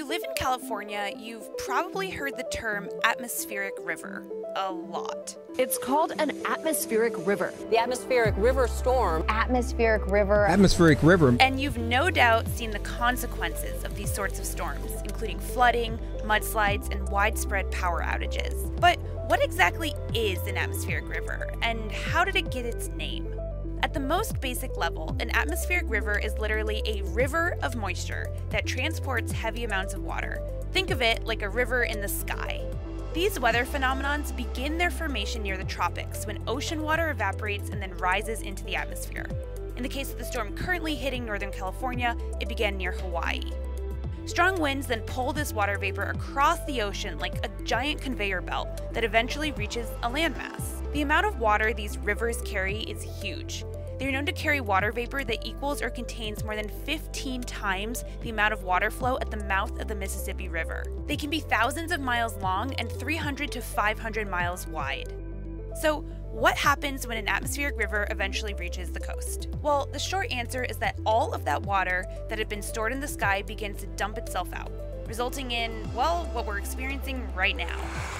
you live in California, you've probably heard the term atmospheric river a lot. It's called an atmospheric river. The atmospheric river storm. Atmospheric river. Atmospheric river. And you've no doubt seen the consequences of these sorts of storms, including flooding, mudslides, and widespread power outages. But what exactly is an atmospheric river, and how did it get its name? At the most basic level, an atmospheric river is literally a river of moisture that transports heavy amounts of water. Think of it like a river in the sky. These weather phenomenons begin their formation near the tropics when ocean water evaporates and then rises into the atmosphere. In the case of the storm currently hitting Northern California, it began near Hawaii. Strong winds then pull this water vapor across the ocean like a giant conveyor belt that eventually reaches a landmass. The amount of water these rivers carry is huge. They are known to carry water vapor that equals or contains more than 15 times the amount of water flow at the mouth of the Mississippi River. They can be thousands of miles long and 300 to 500 miles wide. So, what happens when an atmospheric river eventually reaches the coast? Well, the short answer is that all of that water that had been stored in the sky begins to dump itself out, resulting in, well, what we're experiencing right now.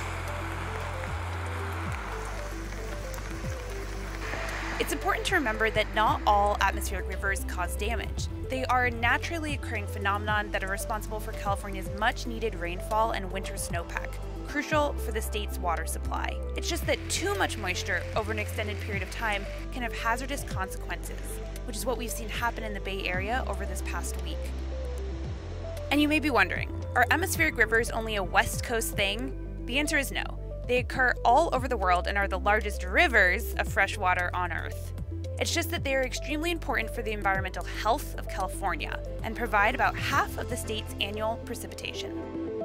It's important to remember that not all atmospheric rivers cause damage. They are a naturally occurring phenomenon that are responsible for California's much-needed rainfall and winter snowpack, crucial for the state's water supply. It's just that too much moisture over an extended period of time can have hazardous consequences, which is what we've seen happen in the Bay Area over this past week. And you may be wondering, are atmospheric rivers only a West Coast thing? The answer is no. They occur all over the world and are the largest rivers of fresh water on Earth. It's just that they are extremely important for the environmental health of California and provide about half of the state's annual precipitation.